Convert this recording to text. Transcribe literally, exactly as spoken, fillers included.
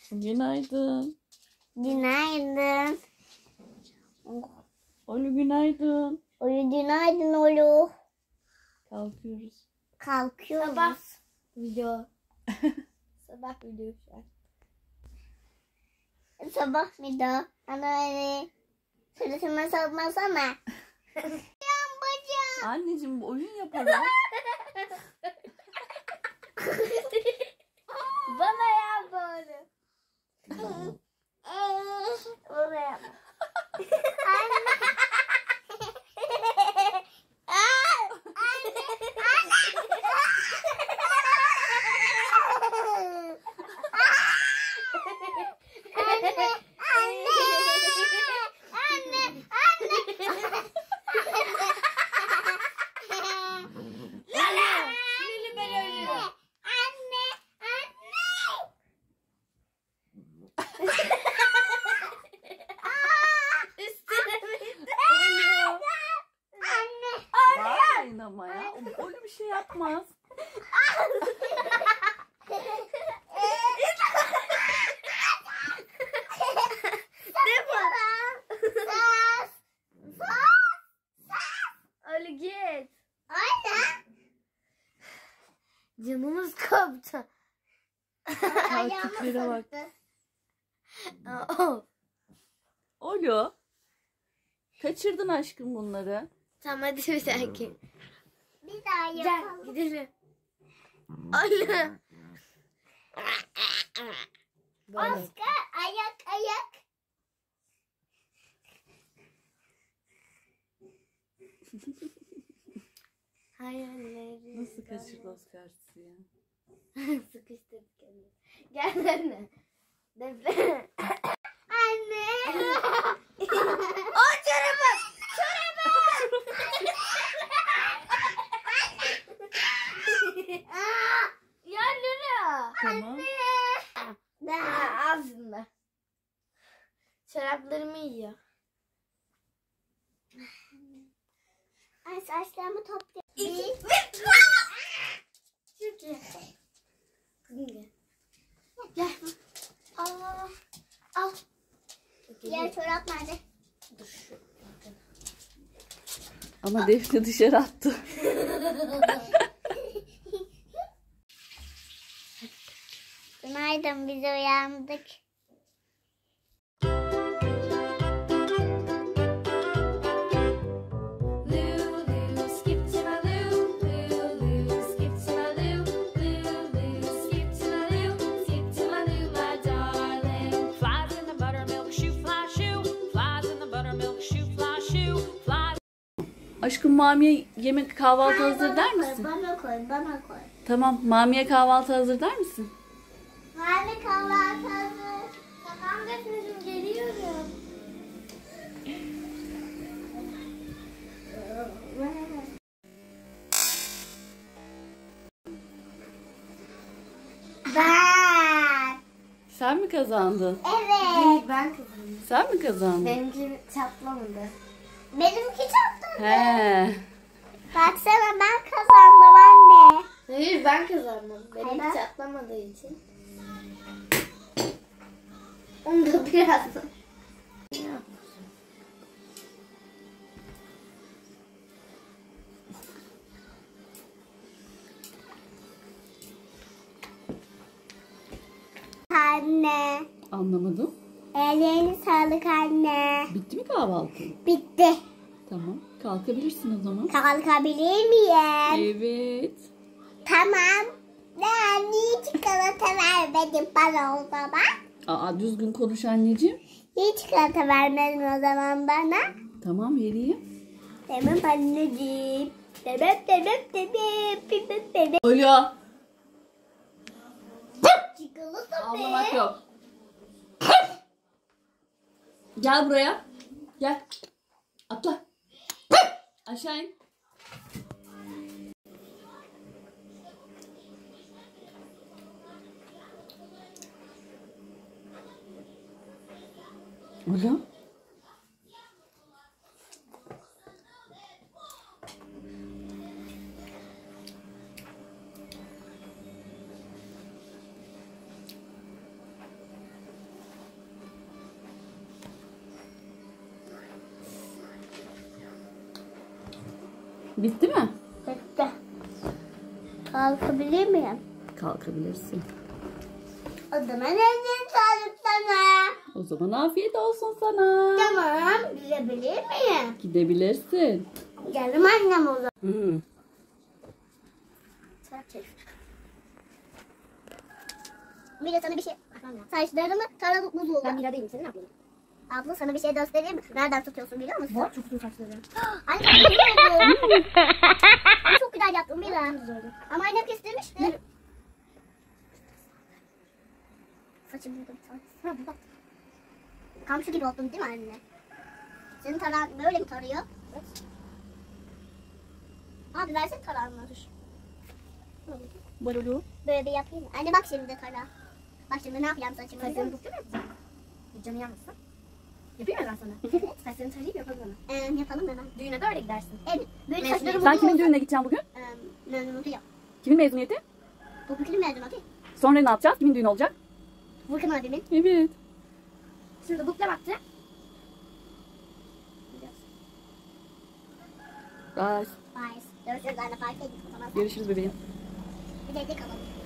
Günaydın. Günaydın. Olu günaydın. Olu günaydın Olu. Kalkıyoruz. Kalkıyoruz. Sabah video. Sabah video şu an. Sabah video. Anne sırasına salmasana. Bacağım bacağım. Anneciğim bu oyun yapalım. Bana ya böyle. Bana yap. Bağırmayın ama ya. Öyle bir şey yapmaz. Ne bu? Öyle git. Anne. Canımız koptu. Taktiklere bak. Olu. Kaçırdın aşkım bunları. Tamam hadi bir dahaki. Bir daha Gel yapalım. gidelim. Allah. Oscar ayak ayak. Hayallerim. Nasıl kaçırdı Oscar'sı ya? Sıkıştırdık kendini. Gel anne. Defne. Anne. O çorabı. Çorabı. Ya Lüra. Tamam. Aa, ağzında. Çoraplarımı yiyor. Ay saçlarımı toplayayım. Çok iyi. Kızım gel. Gel. Al. Al. Diğer çorap nerede? Dur şu. Ama Defne dışarı attı. Günaydın, biz uyandık. Aşkım Mami'ye yemek kahvaltı hazır der misin? Bana koy, bana koy. Tamam. Mami'ye kahvaltı hazır der misin? Nerede kahvaltı hazır? Tamam Defne'cim geliyorum. Ben. Sen mi kazandın? Evet. Hayır ben kızım. Sen mi kazandın? Benimki çatlamadı. Benimki çattı. He. Baksana ben kazandım anne. Hayır ben kazandım. Benimki Hayır. çatlamadığı için. Onu da biraz. Anne. Anlamadım. Ellerine sağlık anne. Bitti mi kahvaltın? Bitti. Tamam. Kalkabilirsin o zaman. Kalkabilir miyim? Evet. Tamam. Ben niye çikolata vermedin bana o zaman? Aa, düzgün konuş anneciğim. Niye çikolata vermedin o zaman bana? Tamam, vereyim. Tamam anneciğim. Tamam tamam tamam. Tamam tamam. Alo. Çikolata Ağlamak yok. Gel buraya. Gel. Atla. Aşağı in. Alo. Bitti mi? Bitti. Kalkabilir miyim? Kalkabilirsin. O zaman elini sağlık sana. O zaman afiyet olsun sana. Tamam. Gidebilir miyim? Gidebilirsin. Geldim annem o zaman. Hı. Mira sana bir şey... Saçlarımı taralıp buz oldu. Ben Mira değilim. Senin ablanım. Abla sana bir şey göstereyim mi? Nereden tutuyorsun biliyor musun? Var çok uzun saçları. Anne çok güzel oldu. Çok güzel yaptın Mira. Ama annem kestirmişti. Saçım burada bir tane. Ha, bak. Kamçı gibi oldun değil mi anne? Senin taran böyle mi tarıyor? Evet. Abi versene tarağını. Dur. Balolu. Böyle bir yapayım mı? Anne bak şimdi tara. Bak şimdi ne yapacağım saçımı? Saçlarını tutuyor mu? Canı yanmasın. Yapayım mı ben sana? Saçlarını tarayıp yapalım hemen. Ee, yapalım hemen. Düğüne de öyle gidersin. Evet. Böyle Mezuniyet. saçlarımı Sen kimin düğününe gideceksin bugün? Ee, mezuniyeti yap. Kimin mezuniyeti? Bu fikrim mezuniyeti. Sonra ne yapacağız? Kimin düğünü olacak? Volkan abimin. Evet. Şimdi bukle baktı. Bye. Bye. Görüşürüz anne. Parka gittik o zaman. Görüşürüz bebeğim. Bir de evde kalalım.